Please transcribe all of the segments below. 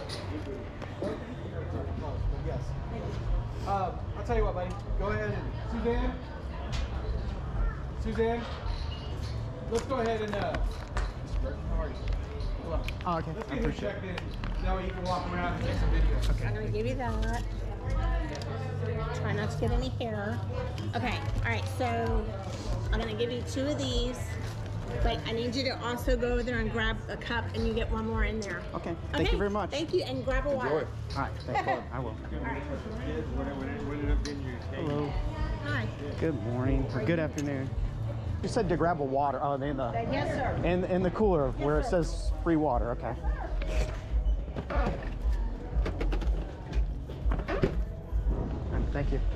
Yes. I'll tell you what, buddy. Go ahead and Suzanne, let's go ahead and how are you? Hello. Oh, okay. Let's get him checked in. That way you can walk around and take some videos. Okay. I'm gonna give you that. Try not to get any hair. Okay. All right. So I'm gonna give you 2 of these. But I need you to also go over there and grab a cup, and you get 1 more in there. Okay. Thank you very much. Thank you, and grab a water. All right. Thank you. I will. Hello. Hi. Good morning or good afternoon. You said to grab a water. Oh, in the Yes, sir. in the cooler where it says free water. Okay. Thank you.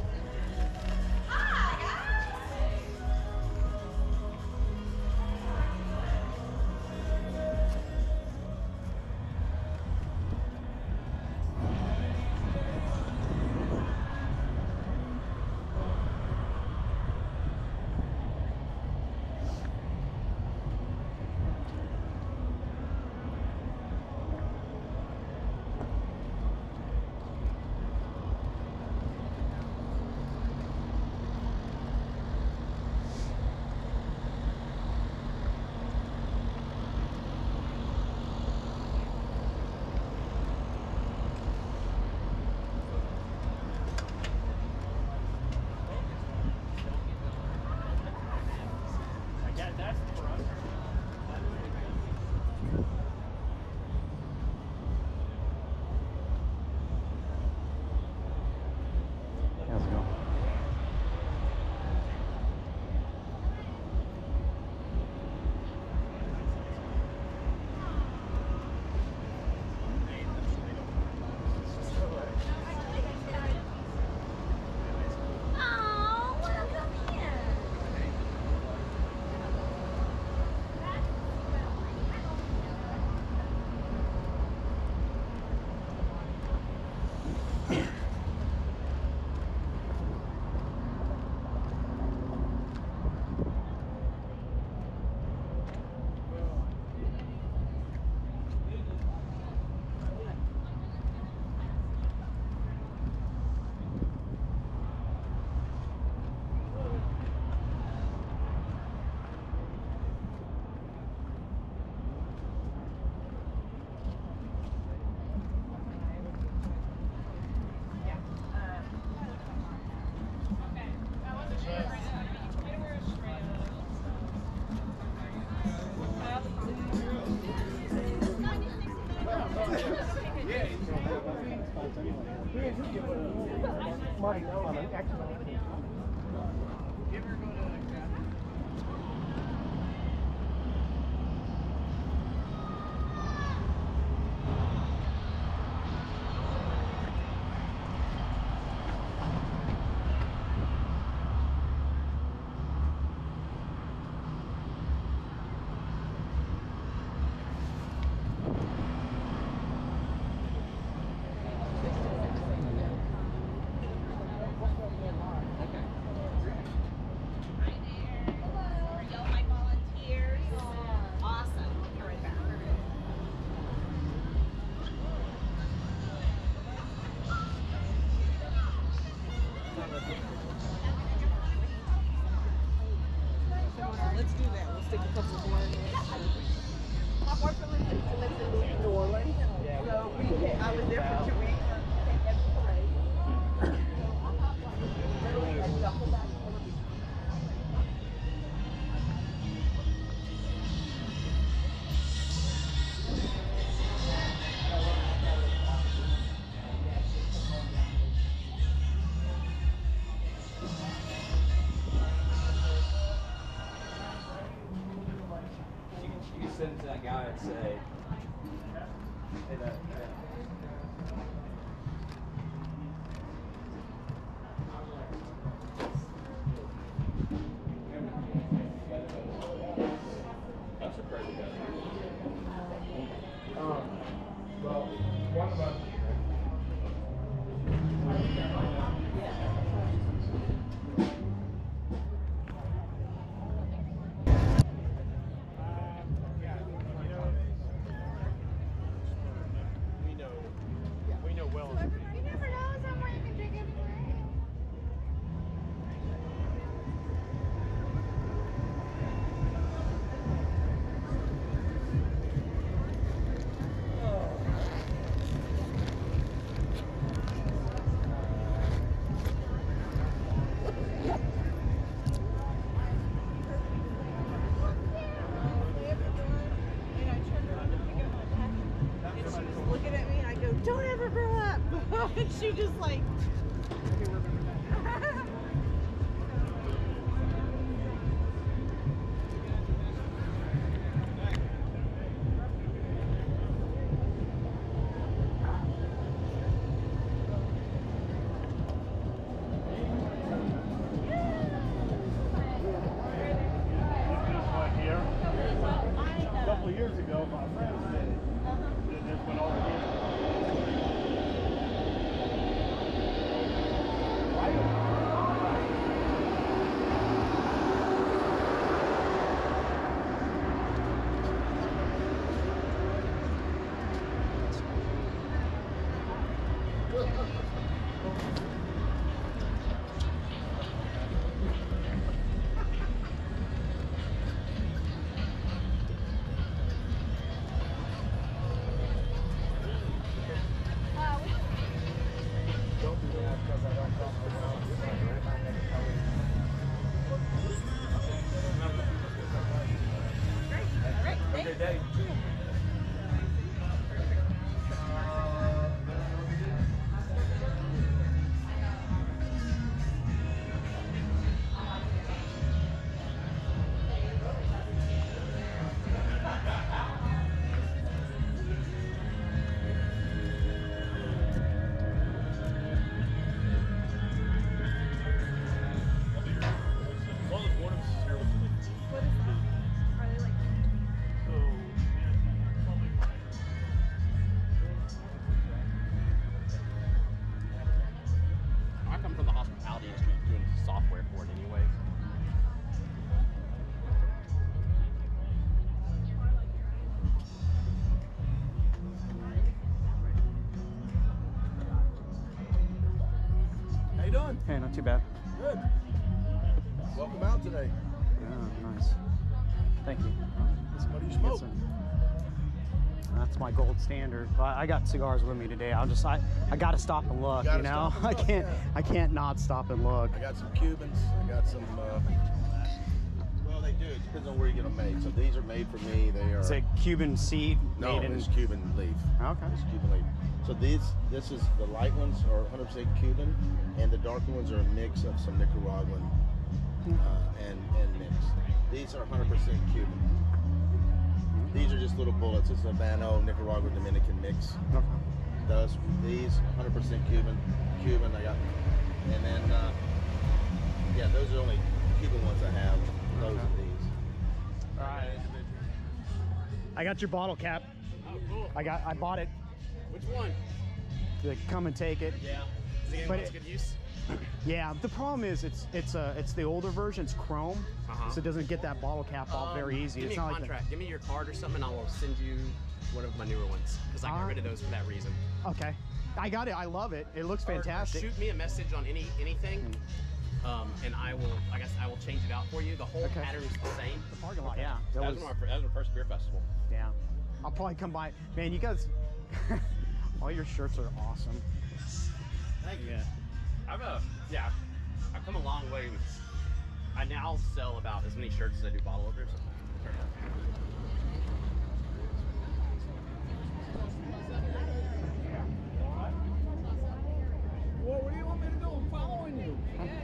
Send it to that guy and say, hey, I'm surprised you got it. Well, one of us. We know And she just like. Years ago, my friends did it. They just went over here. Hey, not too bad. Good. Welcome out today. Yeah, nice. Thank you. What do you smoke? That's my gold standard. I got cigars with me today. I got to stop and look. You know, I can't not stop and look. I got some Cubans. I got some. Well, they do. It depends on where you get them made. So these are made for me. They are. Is it Cuban seed? No, made in... it's Cuban leaf. Okay. It's Cuban leaf. So this is the light ones are 100% Cuban, and the darker ones are a mix of some Nicaraguan and mix. These are 100% Cuban. These are just little bullets. It's a Habano, Nicaragua, Dominican mix. Okay. These 100% Cuban. I got, and then yeah, those are the only Cuban ones I have. Those are these. All right. I got your bottle cap. Oh, cool. I bought it. Which one? To come and take it. Yeah. Is it getting good use? Yeah. The problem is it's the older version. It's chrome, so it doesn't get that bottle cap off very easy. Give me it's a not contract. Like give me your card or something, and I will send you one of my newer ones because I got rid of those for that reason. Okay. I got it. I love it. It looks fantastic. Or shoot me a message on anything. And I guess I will change it out for you. The whole pattern is the same. The parking lot, yeah. That was my first beer festival. Yeah. I'll probably come by. Man, you guys, all your shirts are awesome. Thank you. I've come a long way with. I now sell about as many shirts as I do bottle openers. Well, what do you want me to do? I'm following you.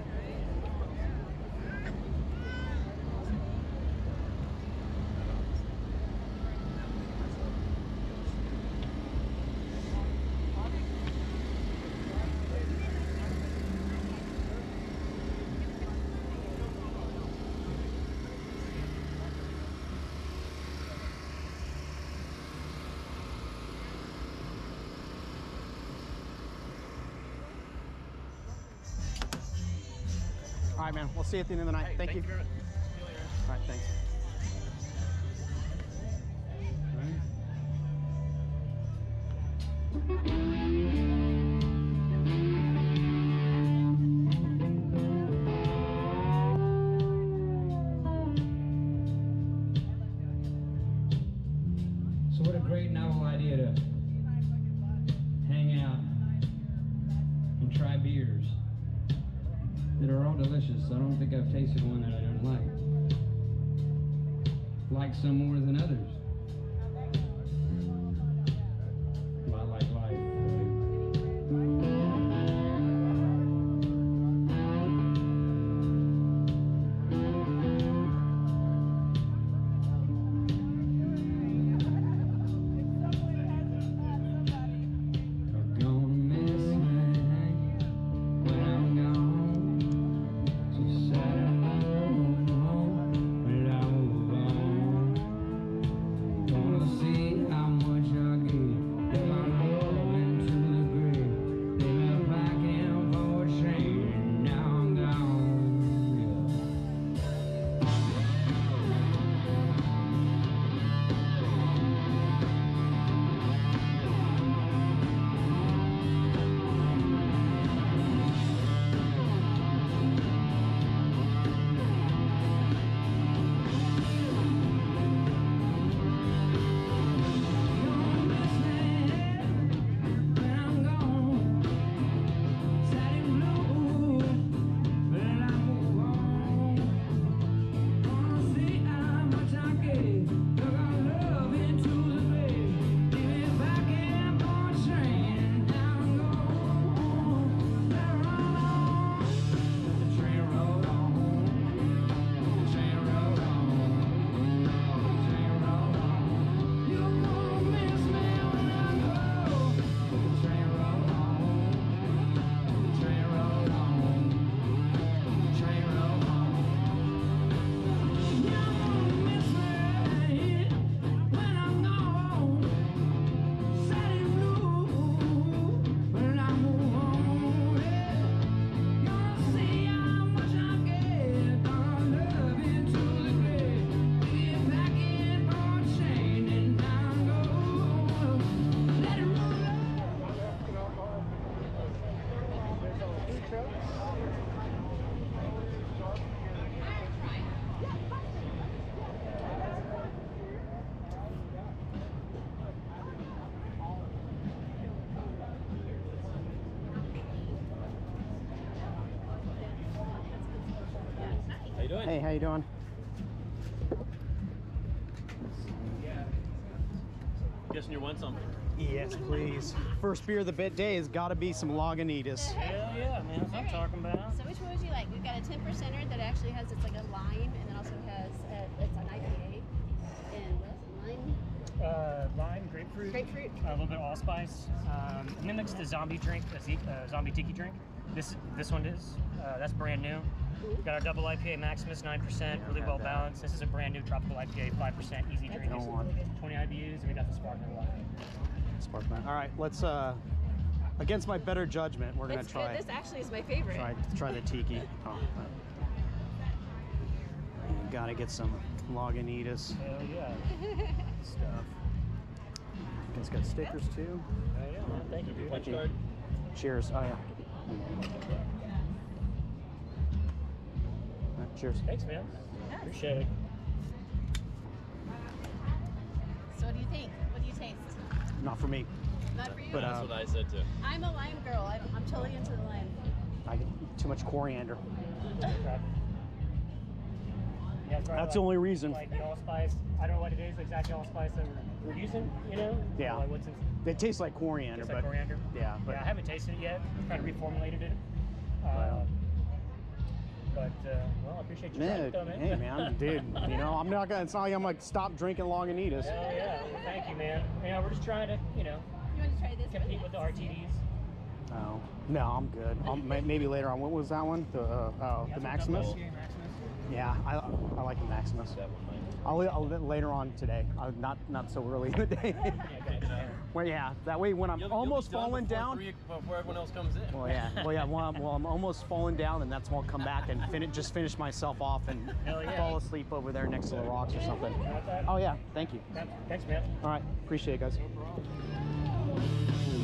All right, man. We'll see you at the end of the night. Hey, thank you. Very much. All right, thanks. So what a great novel idea to hang out and try beers that are all delicious. I don't think I've tasted one that I don't like some more than others. Well, I like life. doing? Hey, how you doing? Guessing you want something? Yes, please. First beer of the day has got to be some Lagunitas. Hell yeah, man. That's what I'm talking about. So which one would you like? We've got a 10%er that actually has, it's like a lime, and then also has, it's an IPA. And what's it, lime? Lime, grapefruit. Grapefruit. A little bit of allspice. It mimics the zombie drink, the zombie tiki drink. This one is. That's brand new. Got our double IPA Maximus, 9%, really well balanced. This is a brand new tropical IPA, 5%, easy drink. 20 IBUs, and we got the sparkling wine. Sparkling. All right, let's. Against my better judgment, we're gonna It's try. good. This actually is my favorite. Try the tiki. Oh, you gotta get some Lagunitas Hell yeah. stuff. It's got stickers too. Hell yeah, man. Thank you, dude. Punch card. Cheers. Oh yeah. Cheers. Thanks, man. Appreciate it. So what do you think? What do you taste? Not for me. Not for you? But That's what I said too. I'm a lime girl. I'm totally into the lime. I get too much coriander. Okay. Yeah, it's That's the only reason. Like the allspice. I don't know what it is, exactly allspice that we're using, you know? Yeah. Like what's in, It tastes like coriander, tastes but like coriander. yeah, but Yeah, I haven't tasted it yet. Kind of reformulated it. Well, I appreciate you trying it though, man. hey man, dude, you know, I'm not gonna. It's not like I'm like stop drinking Lagunitas. Hell yeah. Well, thank you, man. Yeah, we're just trying to, you know, You want to try this compete one? with the RTDs. Oh no, I'm good. Maybe later on. What was that one? The Maximus. Yeah, I like the Maximus. That one might. I'll later on today. Not so early in the day. Well, yeah. That way, when I'm You'll almost be done falling before down. before everyone else comes in. Well, yeah. Well, I'm almost falling down, and that's when I'll come back and finish myself off and Hell yeah. fall asleep over there next to the rocks or something. Oh yeah. Thank you. Thanks, man. All right. Appreciate it, guys.